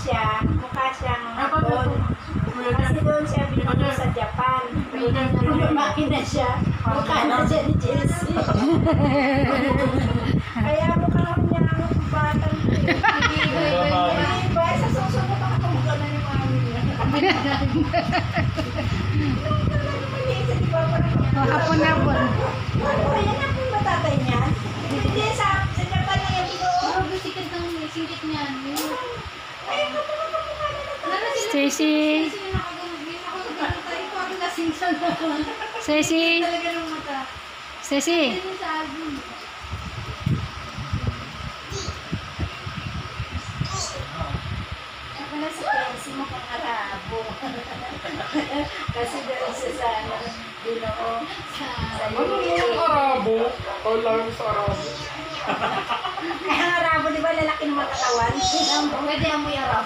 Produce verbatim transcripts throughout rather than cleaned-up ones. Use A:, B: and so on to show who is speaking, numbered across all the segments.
A: siya, mukha siyang hapon. Kasi doon siya binuno sa Japan. Lumaki na siya, mukha na siya ni Chelsea. Kaya mukha niya ang batang iba, sa susunod ako kumukha na yung mami niya.
B: Hapon-hapon.
A: Kaya na po matatay niya. Hindi sa sa Japan na yan doon.
C: Grabe sikat ng singkit niyan.
A: Ay, kapag kumukha na na.
B: Stacy. Stacy. Stacy.
A: Wala si Chelsea mo pang Arabo. Kasi doon siya sa ano, Ginoo. Sa
D: Ano yung Arabo? All lang sa Arabo.
A: Ay, ang Arabo, di ba lalaki ng makatawan?
C: Pwede amoy arap.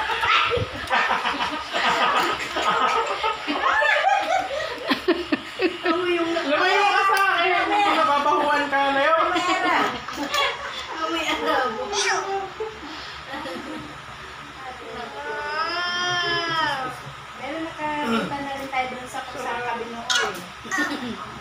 D: Lumayo ka sa akin! Nababahuan ka na yun!
C: Amoy arap.
A: Pero nakakita na rin tayo doon sa sa Kabinoon.